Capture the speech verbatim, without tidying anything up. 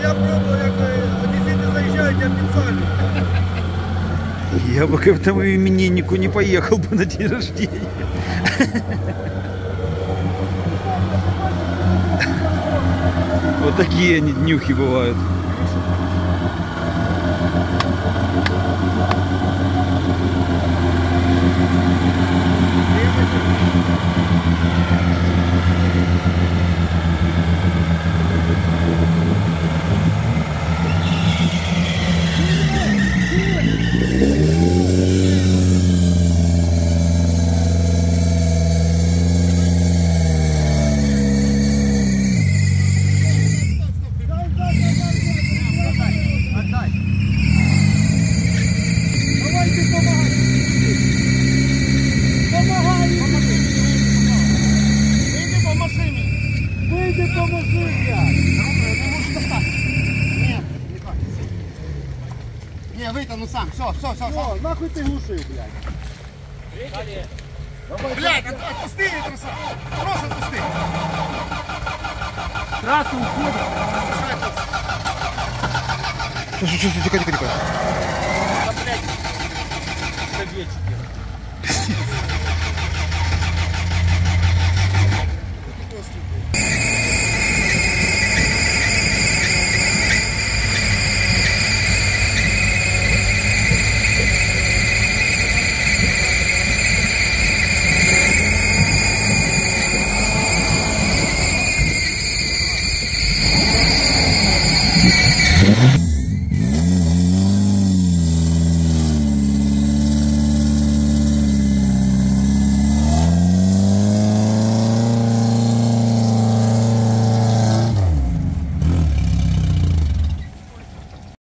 я пробував, як одесити заїжджають, я підсолю. Я бы к этому имениннику не поехал бы на день рождения. Вот такие они днюхи бывают. Не, вытяну сам, все, все, все, все. Нахуй ты глушил, блядь. Блядь, отпусти, труса. Просто отпусти. Трасса уходит. Что, что, что, тихо, тихо, тихо. Да, блядь.